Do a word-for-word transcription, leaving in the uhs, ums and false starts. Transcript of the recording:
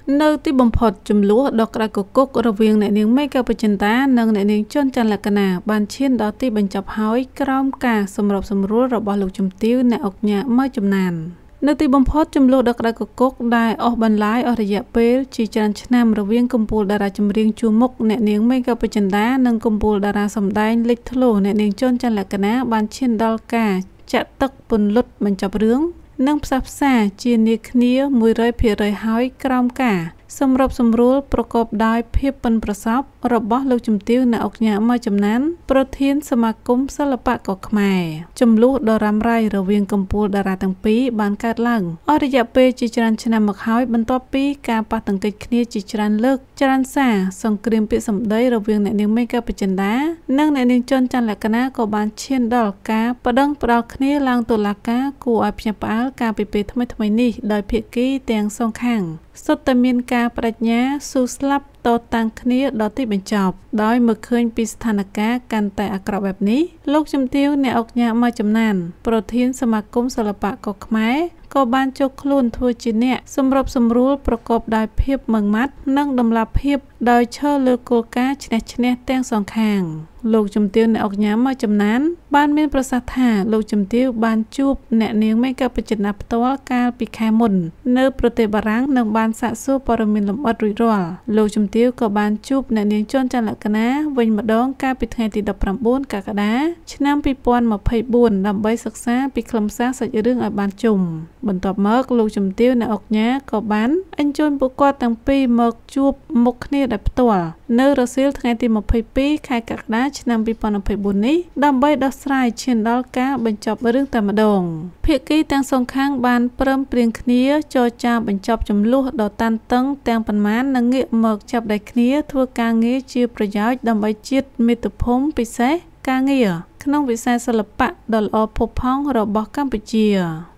នៅទីបំផុតចំនួនដ៏ក្តៅគគុករវាងអ្នកនាងមេកៅបច្ចិន្តានិងអ្នកនាងជន់ច័ន្ទលក្ខណាបានឈានដល់ទីបញ្ចប់ហើយក្រោមការសម្របសម្រួលរបស់លោកជំទាវអ្នកអុកញ៉ាម៉ៅចំណាននៅទីបំផុតចំនួនដ៏ក្តៅគគុកដែលអស់បន្លាយអស់រយៈពេលជាច្រើនឆ្នាំរវាងកំពូលតារាចម្រៀងជួរមុខអ្នកនាងមេកៅបច្ចិន្តានិងកំពូលតារាសម្ដែងលេចធ្លោអ្នកនាងជន់ច័ន្ទលក្ខណាបានឈានដល់ការចាក់ទឹកពន្លត់បញ្ចប់រឿងនិងផ្សះផ្សាជានាគ្នាមួយរយភាគរយហើយក្រោមការសម្របសម្រួលប្រកបដោយភាពប៉ិនប្រសប់របស់លោកជំទាវអ្នកអុកញ៉ាម៉ៅចំណានប្រធានសមាគមសិល្បករខ្មែរចំនួនដ៏រ៉ាំរ៉ៃរវាងកំពូលតារាទាំងពីរបានកើតឡើងអស់រយៈពេលជាច្រើនឆ្នាំមកហើយបន្ទាប់ពីការប៉ះទង្គិចគ្នាជាច្រើនលើកចរានសារសង្គ្រាមពាក្យសម្ដីរវាងអ្នកនាងមេកៅបច្ចិន្តានិងអ្នកនាងជន់ច័ន្ទលក្ខណាក៏បានឈានដល់ការប្តឹងផ្តល់គ្នាឡើងតុលាការគួរឲ្យភ្ញាក់ផ្អើលកាលពីពេលថ្មីៗនេះដោយភាគីទាំងសងខាងសុទ្ធតែមានការបដិញ្ញាស៊ូស្លាប់តតាំងគ្នាដល់ទីបញ្ចប់ដោយមើលឃើញពីស្ថានភាពកាន់តែអាក្រក់បែបនេះលោកជំទាវអ្នកអុកញ៉ាម៉ៅចំណានប្រធានសមាគមសិល្បករខ្មែរក៏បានចូលខ្លួនធ្វើជាអ្នកសម្របសម្រួលប្រកបដោយភាពម៉ឺងម៉ាត់និងតម្លាភាពដោយឈរលើគោលការណ៍ឈ្នះឈ្នះទាំងសងខាងលោកជំទាវអ្នកអុកញ៉ាម៉ៅចំណានបានមានប្រសាសន៍ថាលោកជំទាវបានជួបអ្នកនាងមេកៅបច្ចិន្តាផ្ទាល់កាលពីខែមុននៅប្រទេសបារាំងនិងបានសាកសួរព័ត៌មានលម្អិតរួចរាល់លោកជំទាវក៏បានជួបអ្នកនាងជន់ច័ន្ទលក្ខណាវិញម្ដងកាលពីថ្ងៃទីដប់ប្រាំបួនកក្កដាឆ្នាំពីរពាន់ម្ភៃបួនដើម្បីសិក្សាពីខ្លឹមសារសាច់រឿងឲ្យបានជុំបន្ទាប់មកលោកជំទាវអ្នកអុកញ៉ាក៏បានអញ្ជើញពួកគាត់ទាំងពីរមកជួបមុខគ្នាដោយផ្ទាល់នៅរសៀលថ្ងៃទីម្ភៃពីរខែកក្កដាឆ្នាំពីរពាន់ម្ភៃបួននេះដើម្បីដោះស្រាយឈានដល់ការបញ្ចប់រឿងតែម្ដងភាគីទាំងសងខាងបានព្រមព្រៀងគ្នាចរចាបញ្ចប់ចំនួនដ៏តានតឹងទាំងប៉ុន្មាននិងងាកមកចាប់ដៃគ្នាធ្វើការងារជាប្រយោជន៍ដើម្បីជាតិមាតុភូមិពិសេសការងារក្នុងវិស័យសិល្បៈដ៏ល្អផូរផង់របស់កម្ពុជា